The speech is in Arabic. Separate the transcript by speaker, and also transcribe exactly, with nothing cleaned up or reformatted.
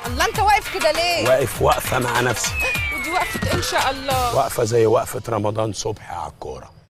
Speaker 1: الله انت واقف كده ليه؟
Speaker 2: واقف وقفه مع نفسي.
Speaker 1: ودي وقفه ان شاء الله.
Speaker 2: واقفه زي وقفه رمضان صبحي على الكوره.